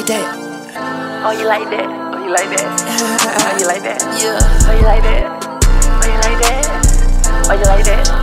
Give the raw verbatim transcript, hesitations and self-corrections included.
like that? Oh, you like that? Oh, you like that? Oh, you like that? Yeah. Oh, you like that? Oh, you like that? Oh, you like that?